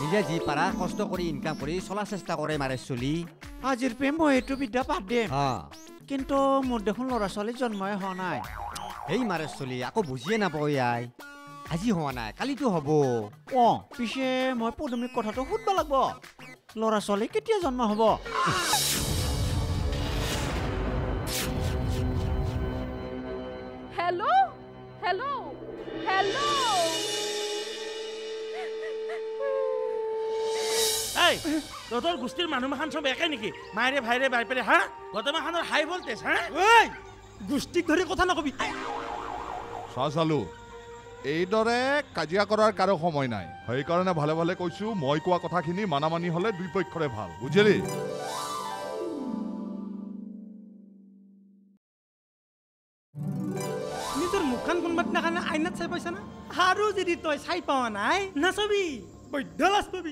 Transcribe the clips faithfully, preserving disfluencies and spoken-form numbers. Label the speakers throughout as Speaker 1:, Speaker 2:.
Speaker 1: নিজে যি পাৰা কষ্ট কৰি ইনকাম কৰি চলাৰ চেষ্টা কৰে মাৰে চলি
Speaker 2: আজিৰ পে মই এইটো বিদ্যা পাত দিম
Speaker 1: অঁ
Speaker 2: কিন্তু মোৰ দেখোন ল'ৰা ছোৱালী জন্মই হোৱা নাই
Speaker 1: সেই মাৰে চলি আকৌ বুজিয়ে নাপাওঁ আই আজি হোৱা নাই কালিতো হ'ব
Speaker 2: অঁ পিছে মই পদুমীক কথাটো সুধিব লাগিব ল'ৰা ছোৱালী কেতিয়া জন্ম হ'ব
Speaker 3: হেল্ল' হেল্ল' হেল্ল'
Speaker 4: এই তোৰ গোষ্ঠীৰ মানুহ মাখান চব একে নেকি মায়েৰে ভাইৰে বাই পেৰে হা গোটেই মাখানৰ হাই ভল্টেজ হা
Speaker 2: ঐ গোষ্ঠীক ধৰি কথা নকবি
Speaker 5: চালো এইদৰে কাজিয়া কৰাৰ কাৰো সময় নাই সেইকাৰণে ভালে ভালে কৈছো মই কোৱা কথাখিনি মানা মানি হলে দুই পক্ষৰে ভাল বুজিলি
Speaker 2: নিজৰ মুখখন কোনোবাত নাখানে আইনাত চাই পাইছা না আৰু যদি তই চাই পোৱা নাই নাচাবি বৈধ্য লাজ পাবি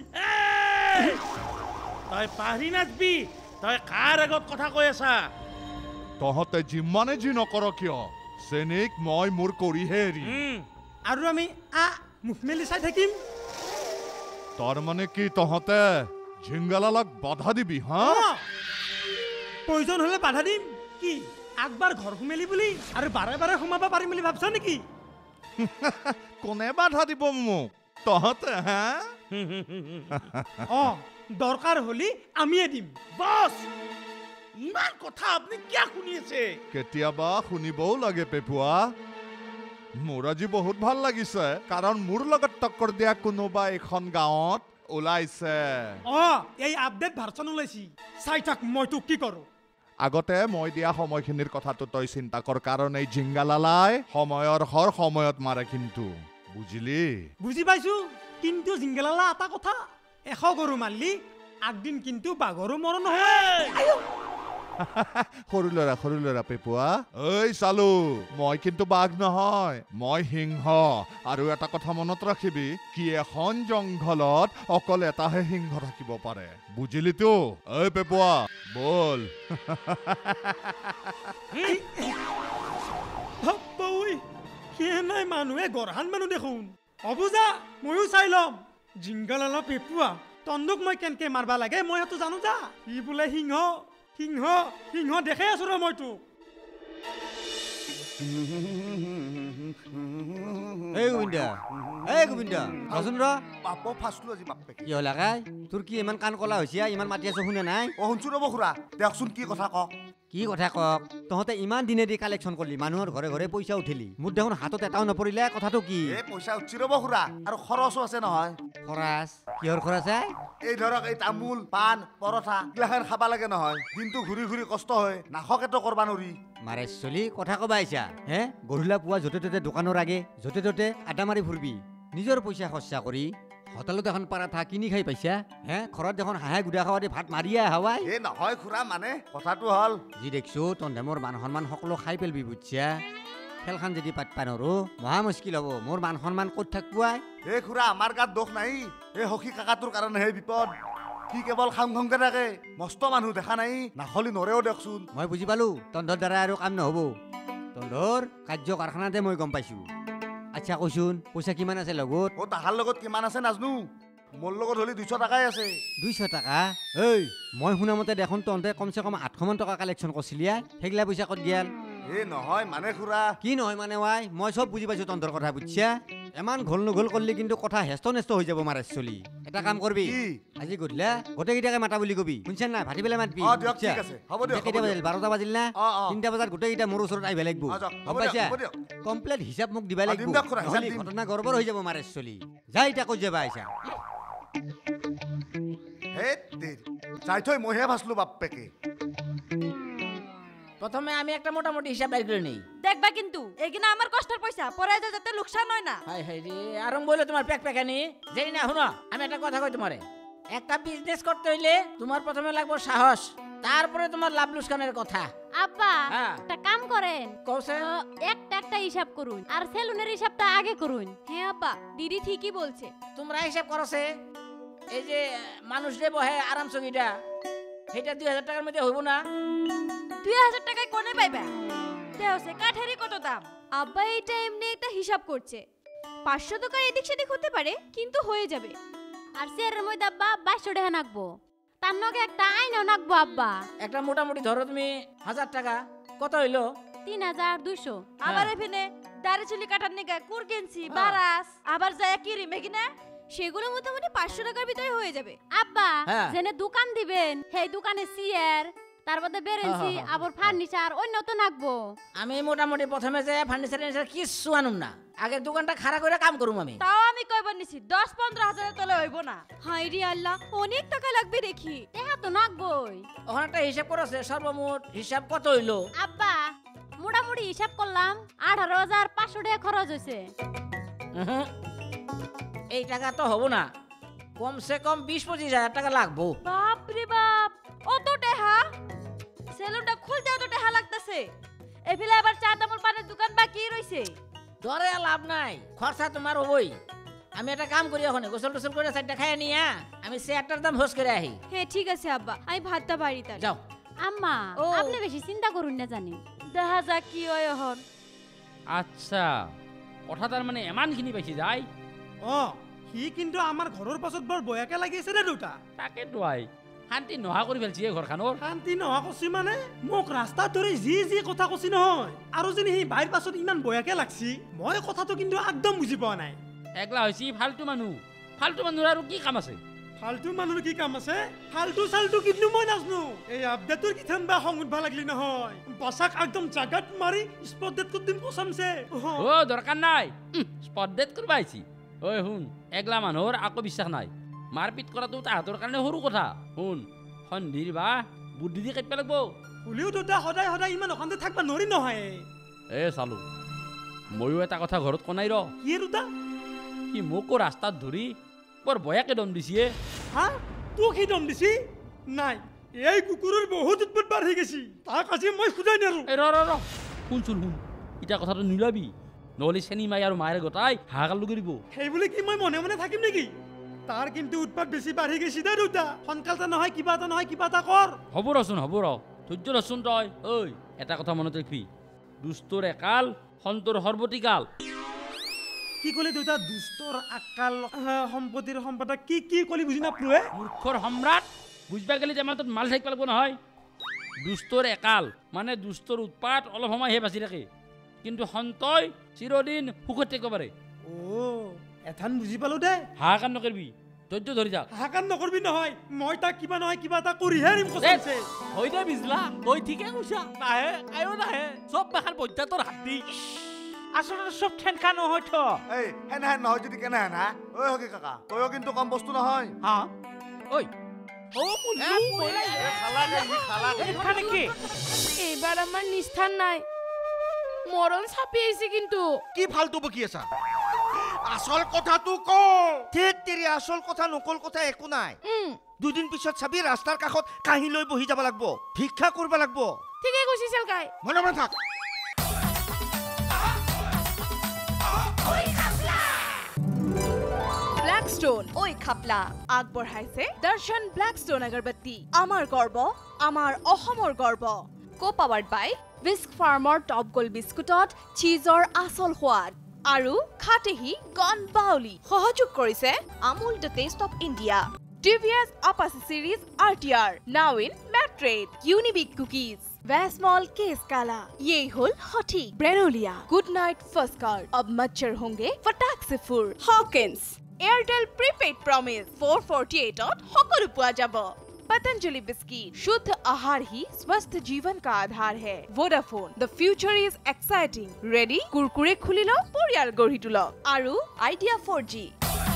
Speaker 4: তই পাহৰি নাচবি তই কাৰ আগত কথা কৈ আছা
Speaker 5: তহঁতে যিমানে যি নকৰ কিয় চেনিক মই মোৰ কৰিহে এৰিম
Speaker 2: আৰু আমি আ মুখ মেলি চাই থাকিম
Speaker 5: তাৰ মানে কি তহঁতে ঝিংগালালক বাধা দিবি হা
Speaker 2: প্ৰয়োজন হলে বাধা দিম কি একবাৰ ঘৰ সোমেলি বুলি আৰু বাৰে বাৰে সোমাব পাৰিম বুলি ভাবছ নেকি
Speaker 5: কোনে বাধা দিব মোক তহঁতে হা
Speaker 2: অ দৰকাৰ হলি আমিয়ে দিম
Speaker 4: বস ইমান কথা আপুনি কিয় শুনি আছে
Speaker 5: কেতিয়াবা শুনিবও লাগে পেপুৱা মোৰ আজি বহুত ভাল লাগিছে কাৰণ মোৰ লগত টক্কৰ দিয়া কোনোবা এখন গাঁৱত ওলাইছে
Speaker 2: অ এই আপডেট ভাৰ্চন ওলাইছি চাই থাক মই তোক কি কৰো
Speaker 5: আগতে মই দিয়া সময়খিনিৰ কথাটো তই চিন্তা কৰ কাৰণ এই জিংগালালাই সময়ৰ হৰ সময়ত মাৰে কিন্তু বুজিলি
Speaker 2: বুজি পাইছো কিন্তু জিংগালালা এটা কথা এশ গৰু মাৰলি আগদিন কিন্তু বাঘৰো মৰণ নহয়
Speaker 5: সৰু ল'ৰা সৰু ল'ৰা পেপুৱা ঐ চালো মই কিন্তু বাঘ নহয় মই সিংহ আৰু এটা কথা মনত ৰাখিবি কি এখন জংঘলত অকল এটাহে সিংহ থাকিব পাৰে বুজিলিতো ঐ পেপুৱা বল
Speaker 2: নাই মানুহে গৰহান মানুহ দেখোন অবুজা ময়ো চাই ল'ম জিংগালালা পেপুৱা তন্দুক মই কেনেকে মাৰবা লাগে মই সেইটো জানো যা ই বোলে সিংহ সিংহ সিংহ দেখে আছো ৰ মই তোক
Speaker 1: এই গোবিন্দা এই গোবিন্দা কচোন ৰ
Speaker 6: পাপ ফাঁচলো আজি বাপে
Speaker 1: কি হ'ল আকাই তোৰ কি ইমান কাণ কলা হৈছে ইমান মাতি আছো শুনে নাই
Speaker 6: অ শুনছো ৰ'ব খুৰা দেচোন কি কথা ক
Speaker 1: কি কথা কক তহঁতে ইমান দিনে দি কালেকশ্যন কৰিলি মানুহৰ ঘৰে ঘৰে পইচা উঠিলি মোৰ দেখোন হাতত এটাও নপৰিলে কথাটো কি
Speaker 6: এই পইচা উঠছি ৰ'ব খুৰা আৰু খৰচো আছে নহয়
Speaker 1: খৰাচ কিহৰ খৰচ আই
Speaker 6: এই ধৰক এই তামোল পাণ পৰঠা এইগিলাখান খাবা লাগে নহয় দিনটো ঘূৰি ঘূৰি কষ্ট হয় নাখকেতো কৰবা নৰি
Speaker 1: মাৰে চলি কথা কবা আহিছা হে গধূলা পুৱা য'তে ত'তে দোকানৰ আগে য'তে ত'তে আড্ডা মাৰি ফুৰবি নিজৰ পইচা খৰচা কৰি হোটেলত এখন পাৰাঠা কিনি খাই পাইছা হে ঘৰত দেখোন হাঁহে গুড়া খাৱা দি ভাত মাৰিয়ে হাৱাই
Speaker 6: এই নহয় খুৰা মানে কথাটো হ'ল
Speaker 1: যি দেখিছো তহঁতে মোৰ মান সন্মান সকলো খাই পেলবি বুজিছা খেলখন যদি পাতবা নৰো মহা মুস্কিল হ'ব মোৰ মান সন্মান ক'ত থাকবাই
Speaker 6: এই খুৰা আমাৰ গাত দোষ নাই এই সখী কাকাটোৰ কাৰণে হে বিপদ কি কেৱল খাং খংকে থাকে মস্ত মানুহ দেখা নাই নাখলি নৰেও দেখচোন
Speaker 1: মই বুজি পালো তহঁতৰ দ্বাৰা আৰু কাম নহ'ব তহঁতৰ কাৰ্য কাৰখানাতে মই গম পাইছো আচ্ছা কচোন পইচা কিমান আছে লগত
Speaker 6: অ তাহাৰ লগত কিমান আছে নাজনো মোৰ লগত হলি দুইশ টকাই আছে
Speaker 1: দুইশ টকা এই মই শুনা মতে দেখোন তহঁতে কমচে কম আঠশ মান টকা কালেকশ্যন কৰিছিলি সেইগিলা পইচা ক'ত গেল
Speaker 6: এই নহয় মানে খুৰা
Speaker 1: কি নহয় মানে ৱাই মই চব বুজি পাইছো তহঁতৰ কথা বুজিছা ইমান ঘোল নঘোল কৰিলে কিন্তু কথা হেষ্ট নেষ্ট হৈ যাব মাৰে চলি এটা কাম কৰবি আজি গধূলা গোটেইকেইটাকে মাতা বুলি কবি শুনছা নাই ভাটি পেলাই মাতবি কেইটা বাজিল বাৰটা বাজিল না তিনিটা বজাত গোটেইকেইটা মোৰ ওচৰত আহিব লাগিব গম পাইছা কমপ্লেট হিচাপ মোক দিবা লাগিব নহ'লে ঘটনা গড়বড় হৈ যাব মাৰে চলি যাই এতিয়া ক'ত যাবা আহিছা
Speaker 6: যাই থৈ মইহে ভাচলো বাপ্পেকে
Speaker 7: প্রথমে আমি একটা মোটামুটি হিসাব বের করে নেই
Speaker 3: দেখবা কিন্তু এইকিনা আমার কষ্টের পয়সা পরে যায় যাতে লোকসান হয় না
Speaker 7: হাই হাই রে আরম্ভ হইলো তোমার প্যাক প্যাকানি যেই না শুনো আমি একটা কথা কই তোমারে একটা বিজনেস করতে হইলে তোমার প্রথমে লাগবে সাহস তারপরে তোমার লাভ লোকসানের কথা
Speaker 8: আব্বা একটা কাম করেন
Speaker 7: কওছে
Speaker 8: একটা একটা হিসাব করুন আর সেলুনের হিসাবটা আগে করুন
Speaker 3: হ্যাঁ আব্বা দিদি ঠিকই বলছে
Speaker 7: তোমরা হিসাব করছে এই যে মানুষ রে বহে আরাম সঙ্গীটা সেটা দুই হাজার টাকার মধ্যে হইব না
Speaker 3: দুই হাজার টাকায় কোনে পাইবা দেহসে কাঠেরই কত দাম আব্বা এইটা এমনি একটা হিসাব করছে পাঁচশো টাকা এদিক সেদিক হতে পারে কিন্তু হয়ে যাবে
Speaker 8: আর চেয়ারের মধ্যে আব্বা বাইশশো টাকা নাকবো তার নগে একটা আইনাও নাকবো আব্বা
Speaker 7: একটা মোটামুটি ধরো তুমি হাজার টাকা কত হইলো
Speaker 8: তিন হাজার দুইশো
Speaker 3: আবার এখানে দাড়ি চুলি কাটার নিগা কুর কিনছি বারাস আবার যায় কি রিমে কিনা সেগুলো মোটামুটি পাঁচশো টাকার ভিতরে হয়ে যাবে
Speaker 8: আব্বা
Speaker 7: হ্যাঁ।
Speaker 8: জেনে দোকান দিবেন সেই দোকানে চেয়ার তার মধ্যে বেরেন্সি আবার ফার্নিচার অন্য তো নাকবো
Speaker 7: আমি মোটামুটি প্রথমে যে ফার্নিচার ফার্নিচার কিছু আনুম না আগে দোকানটা খাড়া করে কাম করুম আমি
Speaker 3: তাও আমি কইবার নিছি দশ পনেরো হাজারের তলে হইব না হাই রে আল্লাহ অনেক টাকা লাগবে দেখি
Speaker 8: টাকা তো নাকবই
Speaker 7: ওখানে একটা হিসাব করেছে সর্বমোট হিসাব কত হইলো
Speaker 8: আব্বা মোটামুটি হিসাব করলাম আঠারো হাজার পাঁচশো টাকা খরচ হয়েছে
Speaker 7: উহুম। এই টাকা তো হবো না কমসে কম বিশ পঁচিশ হাজার টাকা লাগবো
Speaker 3: বাপ রে বাপ অত টাকা সেলুনটা খুলতে অত টাকা লাগতেছে এফিলে আবার চা তামল পানের দোকান বাকি রইছে
Speaker 7: ধরে লাভ নাই খরচা তোমার হবই আমি একটা কাম করি ওখানে গোসল টোসল করে চারটা খাই নিয়ে আমি চেয়ারটার দাম হোস করে আহি
Speaker 3: হ্যাঁ ঠিক আছে আব্বা আমি ভাতটা বাড়ি তাই
Speaker 7: যাও
Speaker 8: আম্মা
Speaker 3: ও।
Speaker 8: আপনি বেশি চিন্তা করুন না জানি
Speaker 3: দেখা যাক কি হয় এখন
Speaker 9: আচ্ছা কথা তাৰ মানে এমানখিনি পাইছে যায়
Speaker 2: অ সি কিন্তু আমাৰ ঘৰৰ পাছত বৰ বয়াকে লাগিছে ৰে দুটা
Speaker 9: তাকেতো আই শান্তি নোহোৱা কৰি পেলাইছে এই ঘৰখনৰ
Speaker 2: শান্তি নোহোৱা কৈছি মানে মোক ৰাস্তাত ধৰি যি যি কথা কৈছি নহয় আৰু যদি সেই বাইৰ পাছত ইমান বয়াকে লাগছি মই কথাটো কিন্তু একদম বুজি পোৱা নাই
Speaker 9: একলা হৈছে ফাল্টু মানুহ ফাল্টু মানুহৰ আৰু কি কাম আছে
Speaker 2: ফাল্টু মানুহৰ কি কাম আছে ফাল্টু চাল্টু কিন্তু মই নাজনো এই আপডেটৰ কি ঠাণ্ডা খং উঠবা লাগলি নহয় বচাক একদম জাগাত মাৰি স্পট ডেট কৰি দিম পচামছে
Speaker 9: অ দৰকাৰ নাই স্পট ডেট কৰিব আহিছি ঐ শুন একলা মানুহৰ আকৌ বিশ্বাস নাই মাৰপিট কৰাটো তাহাঁতৰ কাৰণে সৰু কথা শুন সন্ধিৰ বা বুদ্ধি দি কাটিব লাগিব
Speaker 2: হলিও দুটা সদায় সদায় ইমান অশান্তি থাকবা নৰি নহয়
Speaker 9: এ চালো ময়ো এটা কথা ঘৰত কনাই ৰ
Speaker 2: কি দুটা
Speaker 9: সি মোকো ৰাস্তাত ধৰি বৰ বয়াকে দম দিছে
Speaker 2: হা তোক সি দম দিছি নাই এই কুকুৰৰ বহুত উৎপাত বাঢ়ি গেছি তাক আজি মই খুদাই নেৰো
Speaker 9: এই ৰ ৰ ৰ শুনচোন শুন এতিয়া কথাটো নিলাবি নহ'লে চেনি মাই আৰু মায়েৰে গোটাই হাহাকাৰ লগাই দিব
Speaker 2: সেই বুলি কি মই মনে মনে থাকিম নেকি তাৰ কিন্তু উৎপাত বেছি বাঢ়ি গেছি দে দুটা সোনকালতে নহয় কিবা এটা নহয় কিবা এটা কৰ
Speaker 9: হ'ব ৰচোন হ'ব ৰ ধৈৰ্য ৰচোন তই ঐ এটা কথা মনত ৰাখিবি দুষ্টৰ একাল সন্তৰ সৰ্বতিকাল
Speaker 2: কি কলি দুটা দুষ্টৰ আকাল সম্পত্তিৰ সম্পদা কি কি কলি বুজি নাপালোৱে
Speaker 9: মূৰ্খৰ সম্ৰাট বুজবা গেলি টেমাটোত মাল থাকিব লাগিব নহয় দুষ্টৰ একাল মানে দুষ্টৰ উৎপাত অলপ সময়হে বাচি থাকে কিন্তু সন্তই চিৰদিন সুখত থাকিব পাৰে
Speaker 2: অ এথান বুজি পালো দে
Speaker 9: হাহাকাৰ নকৰিবি ধৈৰ্য ধৰি যা
Speaker 2: হাহাকাৰ নকৰবি নহয় মই তাক কিবা নহয় কিবা এটা কৰিহে এৰিম কৈছে
Speaker 4: হৈ দে বিজলা তই ঠিকে কৈছা নাহে আয়ো নাহে চব বাখান বৈদ্যাতৰ হাতী আচলতে চব ঠেনকা নহয় থ
Speaker 6: এই হেনে হেন নহয় যদি কেনে হেন হা ঐ হকি কাকা তয়ো কিন্তু কম বস্তু নহয়
Speaker 4: হা
Speaker 9: ঐ
Speaker 4: ও মুল্লু
Speaker 6: এ খালাকে ই খালাকে
Speaker 4: এখানে কি
Speaker 3: এবার আমার নিস্থান নাই মরণ ছাপিয়েছে কিন্তু
Speaker 10: কি ফালতু বকি আছা আসল কথাটো ক ধেত তেৰি আসল কথা নকল কথা একো নাই দুদিন পিছত চাবি ৰাস্তাৰ কাষত কাহি লৈ বহি যাব লাগিব ভিক্ষা কৰিব লাগিব
Speaker 3: ঠিকই কইছিস কাই
Speaker 10: মনে মনে থাক
Speaker 11: ব্ল্যাকস্টোন ওই খাপলা আগবঢ়াইছে দৰ্শন ব্ল্যাকস্টোন আগৰবত্তি আমাৰ গৰ্ব আমাৰ অসমৰ গৰ্ব কো পাৱাৰ্ড বাই বিস্ক ফাৰ্মৰ টপ গোল্ড বিস্কুটত চীজৰ আসল সোৱাদ আৰু খাটেহি গন বাউলি সহযোগ কৰিছে Amul the taste of India TVS Apache series RTR now in মেট্ৰেড ইউনিবিক কুকিজ वैस्मॉल केस काला ये होल हॉटी ब्रेनोलिया गुड नाइट फस्कार अब मच्छर होंगे फटाक से फुर Hawkins Airtel prepaid promise four forty eight সকলো পোৱা যাব पतंजलि बिस्किट शुद्ध आहार ही स्वस्थ जीवन का आधार है Vodafone the future is exciting ready Kurkure खुली लो परियाल गढ़ी तुल आरु आइडिया फोर जी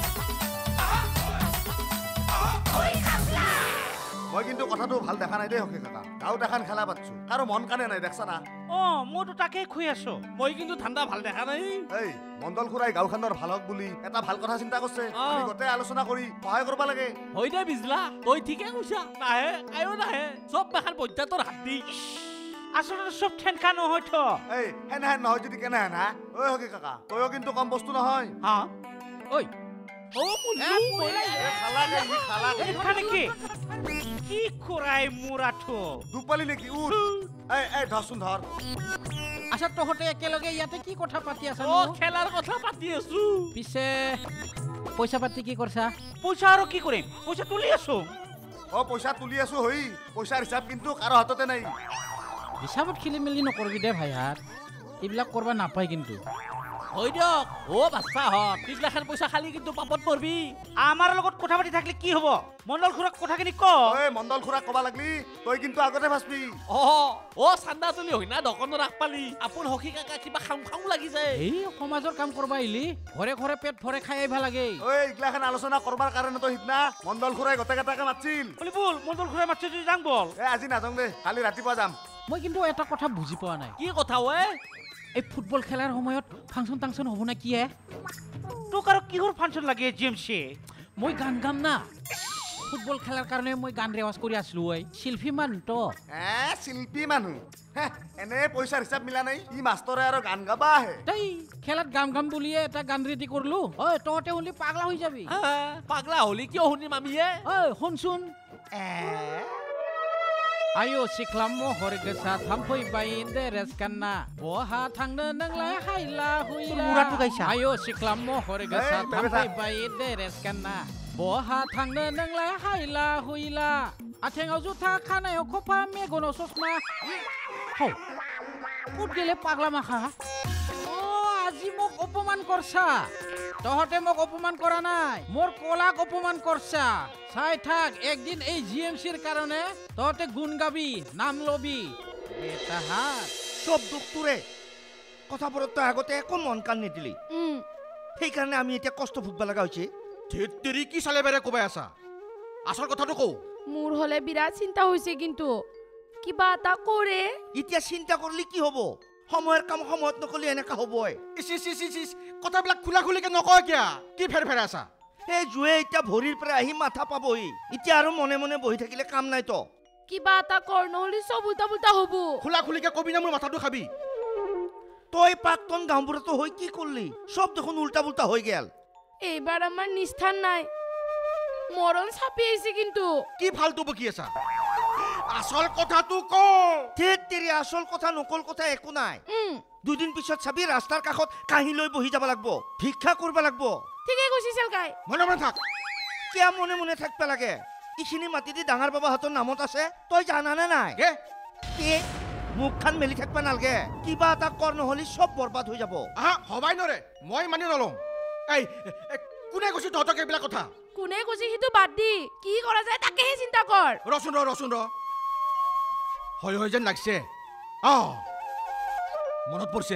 Speaker 6: মই কিন্তু কথাটো ভাল দেখা নাই দেই হকি কাকা গাঁৱত এখন খেলা পাতছো কাৰো মন কানে নাই দেখছা না
Speaker 4: অ মইতো তাকে খুই আছো মই কিন্তু ঠাণ্ডা ভাল দেখা নাই
Speaker 6: এই মণ্ডল খুৰাই গাঁওখনৰ ভাল হওক বুলি এটা ভাল কথা চিন্তা কৰিছে আমি গোটেই আলোচনা কৰি সহায় কৰিব লাগে
Speaker 4: হৈ দে বিজলা তই ঠিকে কৈছা নাহে আয়ো নাহে চব বাখান বৈদ্যাতৰ হাতী আচলতে চব ঠেনকা নহয় থ
Speaker 6: এই হেনে হেন নহয় যদি কেনে হেন হা ঐ হকি কাকা তয়ো কিন্তু কম বস্তু নহয়
Speaker 4: হা
Speaker 9: ঐ
Speaker 4: ও মুল্লু
Speaker 6: এ খালাকে ই খালাকে
Speaker 4: এখানে কি কি কৰাই মুৰাঠো
Speaker 6: দুপালি নেকি উঠ এই এই ধৰচোন ধৰ
Speaker 7: আচ্ছা তহঁতে একেলগে ইয়াতে কি কথা পাতি আছা
Speaker 4: ও খেলাৰ কথা পাতি আছো
Speaker 7: পিছে পইচা পাতি কি কৰছা
Speaker 4: পইচা আৰু কি কৰিম পইচা তুলি আছো
Speaker 6: ও পইচা তুলি আছো হই পইচাৰ হিচাপ কিন্তু কাৰো হাততে নাই
Speaker 7: হিচাপত খেলি মেলি নকৰবি দে ভাইহাত এইবিলাক কৰবা নাপায় কিন্তু
Speaker 4: হৈ দিয়ক ও বাচ্চা হত পিছলাখান পইচা খালি কিন্তু পাপত পৰবি আমাৰ লগত কথা পাতি থাকলে কি হ'ব মণ্ডল খুৰাক কথাখিনি ক
Speaker 6: ঐ মণ্ডল খুৰাক কবা লাগলি তই কিন্তু আগতে ভাসবি
Speaker 4: অ ও চান্দা তুলি হৈ না দোকানত ৰাখ পালি আপোন হকি কাকা কিবা খাম খাম লাগি যায়
Speaker 7: এই সমাজৰ কাম কৰবা আহিলি ঘৰে ঘৰে পেট ভৰে খাই আহিবা লাগে
Speaker 6: ঐ ইগলাখান আলোচনা কৰবাৰ কাৰণে তো হিতনা মণ্ডল খুৰাই গটেকেটাকে মাতছিল
Speaker 4: বলি বল মণ্ডল খুৰাই মাতছে যদি যাং বল
Speaker 6: এ আজি নাযাওঁ দে কালি ৰাতিপুৱা যাম
Speaker 7: মই কিন্তু এটা কথা বুজি পোৱা নাই
Speaker 4: কি কথা ঐ
Speaker 7: এই ফুটবল খেলাৰ সময়ত ফাংচন টাংচন হ'ব না কি
Speaker 4: তোক আৰু কিহৰ ফাংচন লাগে জিএমচি
Speaker 7: মই গান গাম না ফুটবল খেলাৰ কাৰণে মই গান ৰেৱাজ কৰি আছিলো ঐ শিল্পী মানুহ তো
Speaker 6: এ শিল্পী মানুহ এনে পইচাৰ হিচাপ মিলা নাই ই মাষ্টৰে আৰু গান গাবা আহে
Speaker 7: তই খেলাত গাম গাম বুলিয়ে এটা গান ৰেডি কৰলো ঐ তহঁতে শুনি পাগলা হৈ যাবি
Speaker 4: পাগলা হলি কিয় শুনিম আমিয়ে
Speaker 7: ঐ শুনচোন आयो सिख्लाम महर गोसा थाम्फै बायदे रेसकान्ना बहा थांनो नोंलाय हायला हुइला आयो सिख्लाम महर गोसा थाम्फै बायदे रेसकान्ना बहा थांनो नोंलाय हायला हुइला आथेङाव जुथा खानायाव खफा मेगनाव ससमा हौ कुट गेले पागला माखा ओ আজি মোক অপমান করছা তহতে মোক অপমান করা নাই মোর কলাক অপমান করছা চাই থাক একদিন এই জিএমসির কারণে তহতে গুণ গাবি নাম লবি বেটা হাত
Speaker 10: সব দুখ তোরে কথা বলতে আগতে একো মন কান নিদিলি সেইকাৰণে আমি এতিয়া কষ্ট ভুগবা লাগা হৈছে ধেত্তেৰি কি চালে বেৰে কবাই আছা আসল কথাটো কও
Speaker 12: মোর হলে বিরাট চিন্তা হইছে কিন্তু কিবা এটা করে
Speaker 10: এতিয়া চিন্তা করলি কি হব সময়ৰ কাম সময়ত নকলি এনেকা হবই ইস ইস ইস ইস কথাবিলাক খুলা খুলিকে নকয় কিয়া কি ফেৰ ফেৰ আছা এই জুয়ে এতিয়া ভৰিৰ পৰা আহি মাথা পাবই এতিয়া আৰু মনে মনে বহি থাকিলে কাম নাই তো
Speaker 12: কিবা এটা কৰ নহলি সব উল্টা পুল্টা হব
Speaker 10: খুলা খুলিকে কবি না মোৰ মাথাটো খাবি তই প্ৰাক্তন গাঁওবুঢ়াটো হৈ কি করলি সব দেখোন উল্টা পুল্টা হৈ গেল
Speaker 12: এইবাৰ আমাৰ নিস্থান নাই মরণ ছাপি আইছে কিন্তু
Speaker 10: কি ফালতু বকি আছা আসল কথাটো ক ধেত তেৰি আসল কথা নকল কথা একো নাই দুদিন পিছত চাবি ৰাস্তাৰ কাষত কাহি লৈ বহি যাব লাগব ভিক্ষা কৰিব লাগব
Speaker 12: ঠিকই কৈছিল কাই
Speaker 10: মনে মনে থাক কিয়া মনে মনে থাকবা লাগে ইখিনি মাটি দি ডাঙৰ বাবা হাতৰ নামত আছে তই জানানে নাই কে কি মুখখান মেলি থাকবা নালগে কিবা এটা কৰ নহলি সব বৰবাদ হৈ যাব আহা হবাই নৰে মই মানি নলম এই কোনে কৈছে তহঁতক এইবিলাক কথা
Speaker 12: কোনে কৈছে হিটো বাদ দি কি কৰা যায় তাকেহে চিন্তা কৰ
Speaker 10: ৰচোন ৰ ৰচোন ৰ হয় হয় যেন লাগছে অ মনত পড়ছে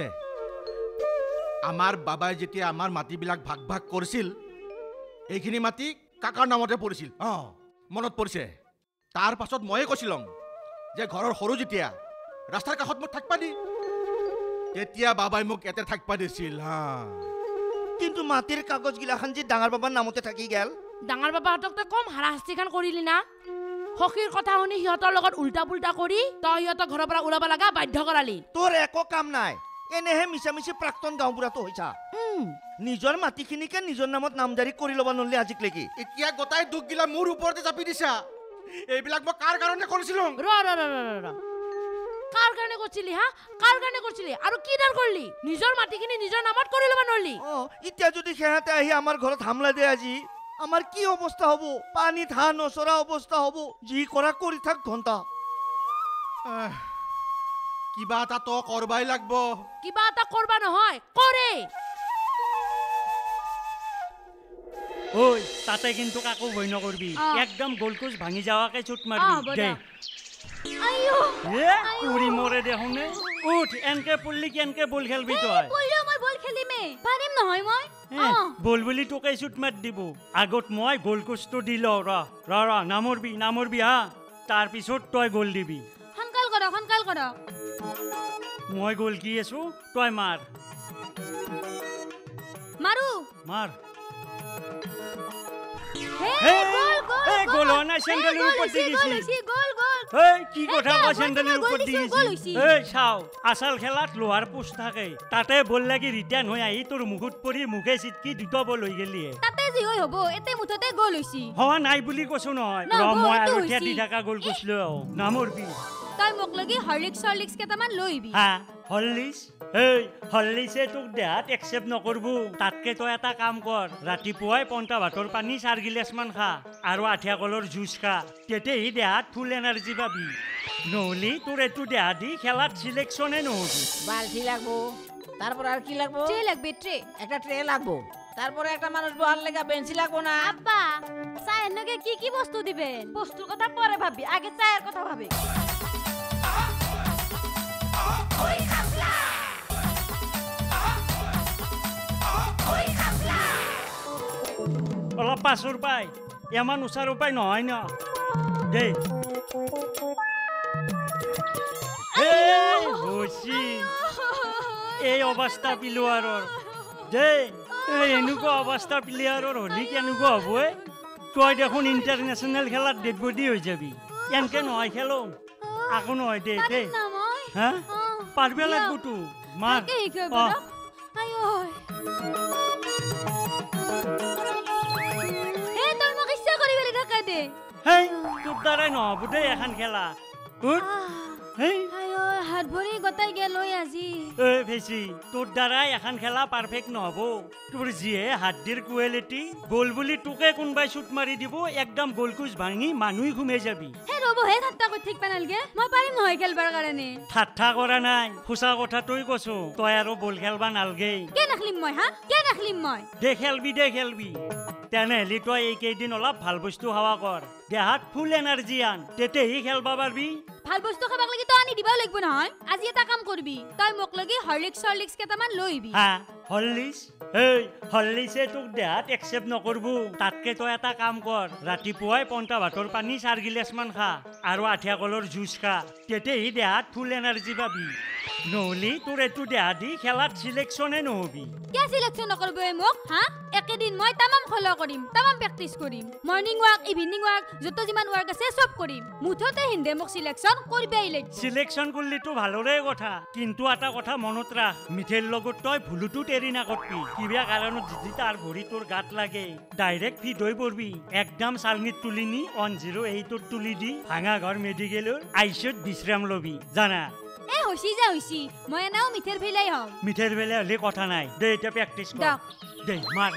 Speaker 10: আমাৰ বাবাই যেতিয়া আমাৰ মাটিবিলাক ভাগ ভাগ কৰিছিল এইখিনি মাটি কাকাৰ নামতে পৰিছিল অ মনত পড়ছে তাৰ পাছত ময়ে কৈছিলম যে ঘৰৰ সৰু যেতিয়া ৰাস্তাৰ কাষত মোক থাকবা দি তেতিয়া বাবাই মোক এতে থাকবা দিছিল হা কিন্তু মাটিৰ কাগজ গিলাখান যে ডাঙৰ বাবাৰ নামতে থাকি গেল
Speaker 12: ডাঙৰ বাবাহঁতক তই কম হাৰাশাস্তিখান কৰিলি না হকিৰ কথা শুনি সিহঁতৰ লগত উল্টা পুল্টা কৰি তই সিহঁতক ঘৰৰ পৰা ওলাব লগা বাধ্য কৰালি
Speaker 10: তোৰ একো কাম নাই এনেহে মিছা মিছি প্ৰাক্তন গাঁওবুঢ়াটো হৈছা নিজৰ মাটিখিনিকে নিজৰ নামত নামজাৰি কৰি ল'ব নলি আজিক লেগি এতিয়া গোটাই দুখ গিলা মোৰ ওপৰতে চাপি দিছা এইবিলাক মই কাৰ কাৰণে কৰিছিলো
Speaker 12: ৰ ৰ ৰ ৰ কাৰ কাৰণে কৰিছিলি হা কাৰ কাৰণে কৰিছিলি আৰু কি দাৰ কৰিলি নিজৰ মাটিখিনি নিজৰ নামত কৰি ল'ব নলি
Speaker 10: অ এতিয়া যদি সেহাতে আহি আমাৰ ঘৰত হামলা দিয়ে আজি আমার কি অবস্থা হবো পানি ধান নসরা অবস্থা হবো জি করা করি থাক ঘন্টা কিবা এটা তো করবাই লাগবো
Speaker 12: কিবা এটা করবা নহয় করে
Speaker 2: ওই তাতে কিন্তু কাকো ভয় নকরবি একদম গোলকুচ ভাঙি যাওয়াকে চুট মারবি দে
Speaker 12: আইও
Speaker 2: এ পুরি মরে দেখোনে উঠ এনকে পড়লি কি এনকে বল খেলবি তই
Speaker 8: কইলো মই বল খেলিমে পাৰিম নহয় মই
Speaker 2: বল বুলি তোকে চুট মার দিব আগত মই গোলকুচটো দিল ৰ ৰ ৰ নামৰবি নামৰবি হা তাৰ পিছত তই গোল দিবি
Speaker 8: হনকাল কৰ হনকাল কৰ
Speaker 2: মই গোল কি আছো তই মার
Speaker 8: মাৰু
Speaker 2: মার
Speaker 8: হে গোল গোল
Speaker 2: এ গোল না স্যান্ডেলের উপর দি গেছি
Speaker 8: গোল গোল
Speaker 2: এই কি কথা কয় স্যান্ডেলের উপর দি গেছি এই চাও আসল খেলাত লোহার পোস্ট থাকে তাতে বল লাগি রিটার্ন হৈ আহি তোর মুখত পৰি মুখে চিটকি দুটো বল হৈ গেলি
Speaker 8: তাতে জি হৈ হ'ব এতে মুঠতে গোল হৈছি
Speaker 2: হওয়া নাই বুলি কৈছো নহয় ৰ মই আৰু দি থাকা গোল কৈছিলো নামৰবি
Speaker 8: তই মোক লাগি হৰলিক্স হৰলিক্স কেইটামান লৈ আহিবি
Speaker 2: হা হৰলিক্স এই হৰলিক্সে তোক দেহাত একচেপ্ট নকৰব তাতকে তই এটা কাম কৰ ৰাতিপুৱাই পন্তা ভাতৰ পানী চাৰ গিলাচমান খা আৰু আঠিয়া কলৰ জুচ খা তেতিয়াই দেহাত ফুল এনাৰ্জি পাবি নহলি তোৰ এইটো দেহা দি খেলাত সিলেকশ্যনে নহবি
Speaker 7: বালতি লাগবো তারপর আর কি লাগবো
Speaker 8: ট্রে লাগবে ট্রে
Speaker 7: একটা ট্রে লাগবো তারপরে একটা মানুষ বহার লেগা বেঞ্চি লাগবো না
Speaker 8: আব্বা চায়ের নগে কি কি বস্তু দিবেন
Speaker 3: বস্তুর কথা পরে ভাববি আগে চায়ের কথা ভাবি ওই খাপলা ওই খাপলা
Speaker 2: অলপ পাছৰ পাই এমান উচাৰ উপায় নহয় ন দেই হচি এই অৱস্থা প্লেয়াৰৰ দেই এনেকুৱা অৱস্থা প্লেয়াৰৰ হ'লে কেনেকুৱা হ'ব তই দেখোন ইণ্টাৰনেশ্যনেল খেলাত ডেড বডি হৈ যাবি এনেকে নহয় খেলো আকৌ নহয় দে দেই হা পাৰব লাগব তো মাৰ তোৰ দ্বাৰাই নহ'ব দেই এখন খেলা
Speaker 8: হাত ভৰি গতাই গেল আজি
Speaker 2: এই ভেচি তোৰ দ্বাৰাই এখন খেলা পাৰফেক্ট নহ'ব তোৰ যিহে হাড্ডিৰ কোৱালিটি বল বুলি তোকে কোনোবাই চুট মাৰি দিব একদম গলকুচ ভাঙি মানুহ ঘুমাই যাবি
Speaker 8: হে ৰ'ব হে ঠাট্টা কৰি ঠিক পেনালগে মই পাৰিম নহয় খেলবাৰ কাৰণে
Speaker 2: ঠাট্টা কৰা নাই সঁচা কথা তই কৈছো তই আৰু বল খেলবা নালগে
Speaker 8: কে নাখলিম মই হা কে নাখলিম মই
Speaker 2: দে খেলবি দে খেলবি তেনেহ'লে তই এইকেইদিন অলপ ভাল বস্তু খাৱা কৰ দেহাত ফুল এনাৰ্জি আন তেতিয়াহে খেলবা পাৰবি
Speaker 8: ভাল বস্তু খাবাক লাগি তই আনি দিবাও লাগিব নহয় আজি এটা কাম কৰবি তই মোক লাগি হৰলিক্স হৰলিক্স কেইটামান লৈ আহিবি
Speaker 2: হা হৰলিক্স এই হৰলিক্সে তোক দেহাত একচেপ্ট নকৰব তাতকে তই এটা কাম কৰ ৰাতিপুৱাই পন্তা ভাতৰ পানী চাৰ গিলাচমান খা আৰু আঠিয়া কলৰ জুচ খা তেতিয়াহে দেহাত ফুল এনাৰ্জি পাবি নহ'লে তোৰ এইটো দেহা দি খেলাত সিলেকশ্যনে নহবি
Speaker 8: কে সিলেকশ্যন নকৰব মোক হা একেদিন মই তামাম ফলো কৰিম তামাম প্ৰেক্টিচ কৰিম মৰ্নিং ৱাক ইভিনিং ৱাক যত যিমান ৱাৰ্ক আছে সব কৰিম মুঠতে হিন্দে মোক সিলেকশ্যন কৰিবই লাগিব
Speaker 2: সিলেকশ্যন কৰিলেতো ভালৰে কথা কিন্তু এটা কথা মনত ৰাখ মিঠেৰ লগত তই ভুলুটো এৰি নাকৰবি কিবা কাৰণত যদি তাৰ ভৰি তোৰ গাত লাগে ডাইৰেক্ট ফিট হৈ পৰবি একদম চালনিত তুলি নি ওৱান জিৰ' এইটত তুলি দি ভাঙা ঘৰ মেডিকেলৰ আইচিউত বিশ্ৰাম লবি জানা
Speaker 8: এ হইছি যা হইছি মই এনাও মিঠেৰ ভেলাই হম
Speaker 2: মিঠেৰ ভেলাই হলে কথা নাই দে এটা প্ৰেক্টিচ কৰ দে মাৰ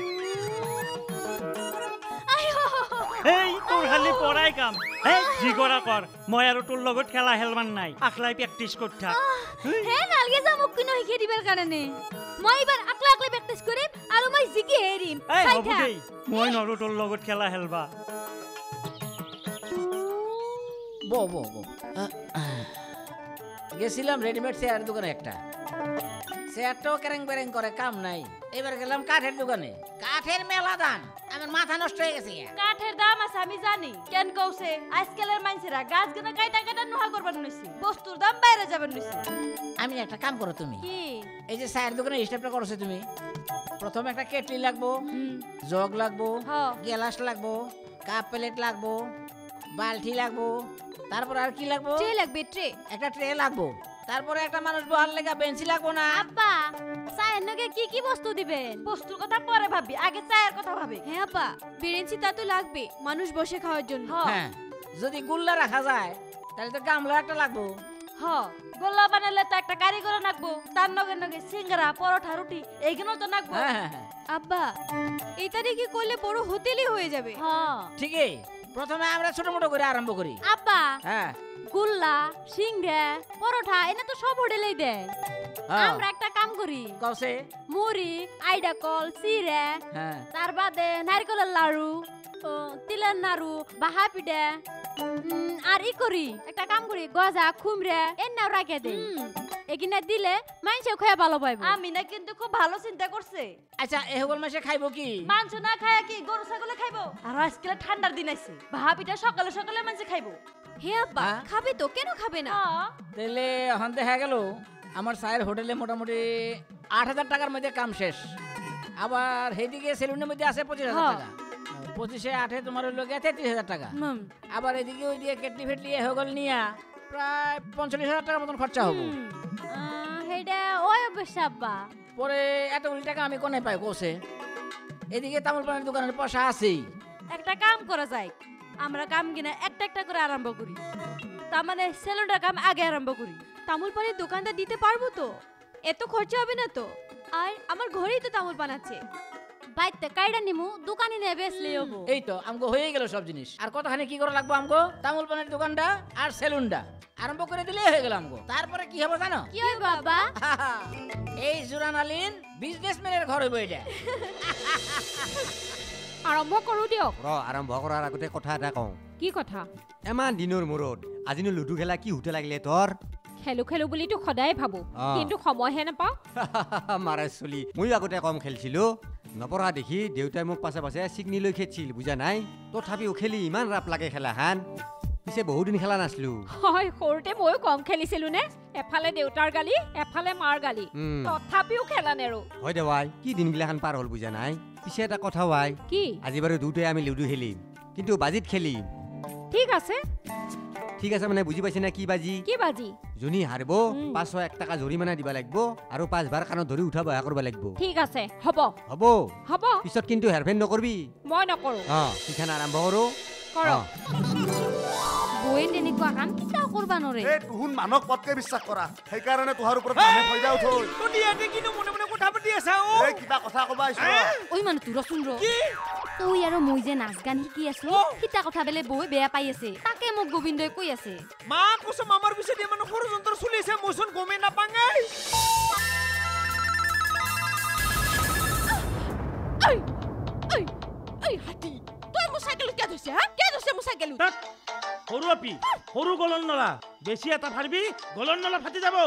Speaker 2: এই তোৰ খালি পৰাই কাম এই যি কৰা কৰ মই আৰু তোৰ লগত খেলা খেলমান নাই আকলাই প্ৰেক্টিচ কৰি থাক
Speaker 8: হে নালগে যা মোক কিনো শিকাই দিবৰ কাৰণে মই এবাৰ আকলা আকলা প্ৰেক্টিচ কৰিম আৰু মই জিকি হেৰিম
Speaker 2: এই হ'ব দেই মই নৰো তোৰ লগত খেলা খেলবা
Speaker 7: বো বো বো গেছিলাম রেডিমেড চেয়ার দোকানে একটা চেয়ারটাও ক্যারেং ব্যারেং করে কাম নাই এবার গেলাম কাঠের দোকানে কাঠের মেলা দাম আমার মাথা নষ্ট হয়ে গেছে
Speaker 3: কাঠের দাম আছে আমি জানি কেন কওছে আজকালের মানুষেরা গাছ গানা কাইটা কাইটা নোহা করবার নইছে বস্তুর দাম বাইরে যাবার নইছে
Speaker 7: আমি একটা কাম করো তুমি
Speaker 3: কি
Speaker 7: এই যে চেয়ার দোকানে স্টেপটা করছো তুমি প্রথমে একটা কেটলি লাগবো জগ লাগবো গ্লাস লাগবো কাপ প্লেট লাগবো বালতি লাগবো তারপর আর কি লাগবো
Speaker 8: ট্রে লাগবে ট্রে
Speaker 7: একটা ট্রে লাগবো তারপরে একটা মানুষ বহার লেগা বেঞ্চি লাগবো না
Speaker 8: আব্বা চায়ের নগে কি কি বস্তু দিবেন
Speaker 3: বস্তুর কথা পরে ভাববি আগে চায়ের কথা ভাবি
Speaker 8: হ্যাঁ আব্বা বেরেন্সি তা তো লাগবে মানুষ বসে খাওয়ার জন্য
Speaker 7: হ্যাঁ যদি গুল্লা রাখা যায় তাহলে তো গামলা একটা লাগবো
Speaker 3: হ গোল্লা বানালে তো একটা কারিগর লাগবো তার নগে নগে সিঙ্গারা পরোটা রুটি এইগুলো তো লাগবো
Speaker 8: আব্বা এই তারিখে করলে বড় হোটেলই হয়ে যাবে
Speaker 3: হ্যাঁ
Speaker 7: ঠিকই প্রথমে আমরা ছোট মোটো করে আরম্ভ করি
Speaker 8: আব্বা
Speaker 7: হ্যাঁ
Speaker 8: গুল্লা সিঙ্গা পরোটা এনে তো সব হোটেলেই দেয় আমরা একটা কাম করি
Speaker 7: কওছে
Speaker 8: মুড়ি আইডা কল সিরা
Speaker 7: হ্যাঁ
Speaker 8: তার বাদে নারকেলের লাড়ু তিলের নাড়ু বাহা পিঠা আর ই করি একটা কাম করি গজা খুমরা এনাও রাখে দেই একিনা দিলে মানুষে খায়া ভালো পাইবো
Speaker 3: আমি না কিন্তু খুব ভালো চিন্তা করছে
Speaker 7: আচ্ছা এহগল মাসে খাইবো কি
Speaker 3: মাংস না খায় কি গরু ছাগলে খাইবো আর আজকাল ঠান্ডার দিন আইছে বাহা পিঠা সকালে সকালে মানুষ খাইবো
Speaker 8: হে আব্বা খাবে তো কেন খাবে না
Speaker 7: তাহলে এখন দেখা গেল আমার চায়ের হোটেলে মোটামুটি আট হাজার টাকার মধ্যে কাম শেষ আবার সেইদিকে সেলুনের মধ্যে আছে পঁচিশ হাজার টাকা পঁচিশে আঠে তোমার হইল গিয়ে তেত্রিশ হাজার টাকা আবার এদিকে ওই দিয়ে কেটলি ফেটলি হগল নিয়া প্রায় পঞ্চল্লিশ হাজার টাকার মতন খরচা হবো
Speaker 8: হেডা ওই অবশ্য আব্বা
Speaker 7: পরে এতগুলি টাকা আমি কোনে পাই কোসে এদিকে তামুল পানের দোকানের পয়সা আছেই
Speaker 3: একটা কাম করা যায় আমরা কাম কিনা একটা একটা করে আরম্ভ করি তার মানে সেলুনটার কাম আগে আরম্ভ করি।
Speaker 8: তামুল পানের দোকানটা দিতে পারবো তো? এত খরচা হবে না তো? আর আমার ঘরেই তো তামুল পান আছে। বাইতে কাইডা নিমু দোকানে নিয়ে বেচলে হবো।
Speaker 13: এই তো আমগো হয়ে গেল সব জিনিস। আর কতখানি কি করা লাগবে আমগো? তামুল পানের দোকানটা আর সেলুনটা আরম্ভ করে দিলে হয়ে গেল আমগো। তারপরে কি হবে জানো?
Speaker 8: কি হবে বাবা?
Speaker 13: এই জুরানালিন বিজনেসম্যানের ঘর হইব এটা।
Speaker 8: আরম্ভ করো দিয়ক।
Speaker 1: ৰ আৰম্ভ কৰাৰ আগতে কথা এটা কওঁ।
Speaker 8: কি কথা?
Speaker 1: এমান দিনৰ মূৰত আজিনো লুডু খেলা কি হুতে লাগিলে তোৰ?
Speaker 8: খেলো খেলো বুলি তো সদায় ভাবো, কিন্তু সময়হে নাপাও।
Speaker 1: মাৰে চলি ময়ো আগতে কম খেলিছিলো। নপঢ়া দেখি দেউতাই মোক পাছে পাছে চিকনি লৈ খেলিছিল, বুজা নাই? তথাপিও খেলি ইমান ৰাপ লাগে খেলাখান। পিছে বহুত দিন খেলা নাছিলো।
Speaker 8: হয়, সৰুতে ময়ো কম খেলিছিলো নে। এফালে দেউতাৰ গালি, এফালে মাৰ গালি, তথাপিও খেলা নেৰো।
Speaker 1: হয় দে ৱাই, কি দিনগিলাখান পাৰ হ'ল বুজা নাই? পিছে এটা কথা ৱাই,
Speaker 8: কি?
Speaker 1: আজি বাৰু দুটাই আমি লুডু খেলিম, কিন্তু বাজিত খেলিম।
Speaker 8: ঠিক আছে।
Speaker 1: ঠিক আছে মানে বুজি পাইছে না? কি বাজি?
Speaker 8: কি বাজি?
Speaker 1: যোনি হাৰিব পাঁচশ এক টকা জৰিমনা দিব লাগিব আৰু পাঁচবাৰ কাণত ধৰি উঠা বহা কৰিব লাগিব।
Speaker 8: ঠিক আছে, হ'ব
Speaker 1: হ'ব
Speaker 8: হ'ব।
Speaker 1: পিছত কিন্তু হেৰফেৰ নকৰবি।
Speaker 8: মই নকৰো।
Speaker 1: অ সিখান আৰম্ভ কৰো।
Speaker 8: কৰ বই তেনেকুৱা কাম কিটা কৰবা নৰে।
Speaker 6: এই তুহুন মানক পতকে বিশ্বাস কৰা, সেইকাৰণে তোহাৰ ওপৰত মানুহে ফয়দা উঠল।
Speaker 2: তুই ইয়াতে কিনো মনে মনে কথা পাতি আছা? ও
Speaker 6: এই কিবা কথা কবা আইছ?
Speaker 8: ওই মানুহ তোৰ শুন ৰ। তুই আৰু মই যে নাচ গান শিকি আছো, কিটা কথা বেলে বই বেয়া পাই আছে, তাকে মোক গোবিন্দই কৈ আছে।
Speaker 2: মা কসম আমার পিছে দিয়ে মানুহ সৰু যন্ত্র চলিছে, মইচোন গমে নাপাঙাই।
Speaker 12: ঐ ঐ ঐ হাতী, তই মোৰ চাইকেল কিয় ধৰিছে? হা কিয় ধৰিছে মোৰ চাইকেল?
Speaker 4: সৰু আপি সৰু গলন নলা, বেছি এটা ফাৰবি গলন নলা ফাটি যাব।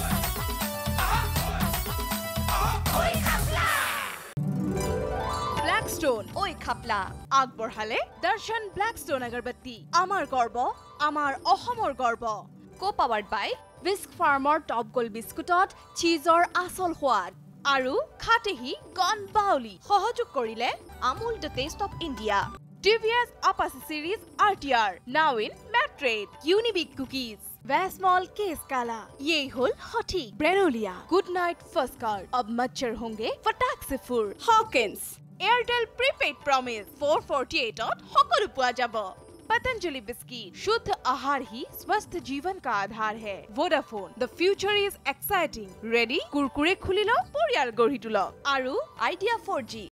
Speaker 11: ব্ল্যাকস্টোন ওই খাপলা আগবঢ়ালে দৰ্শন ব্ল্যাকস্টোন আগৰবাতি। আমাৰ গৰ্ব, আমাৰ অসমৰ গৰ্ব। কো পাৱাৰ্ড বাই বিস্ক ফাৰ্মৰ টপ গোল্ড বিস্কুটত চীজৰ আচল সোৱাদ আৰু খাটেহি গন বাউলি। সহযোগ কৰিলে Amul the taste of India, TVS Apache series R T R, now in मैट्रेड, यूनिबिक कुकीज, वैस्मॉल केस काला। ये होल हॉटी ब्रेनोलिया, गुड नाइट फर्स्ट कार्ड। अब मच्छर होंगे फटाक से फुर। Hawkins Airtel prepaid promise four forty eight সকলো পোৱা যাব। पतंजलि बिस्किट, शुद्ध आहार ही स्वस्थ जीवन का आधार है। Vodafone, the future is exciting. Ready? Kurkure खुली लो, परियाल गढ़ी तुलो। आरु आइडिया फोर जी।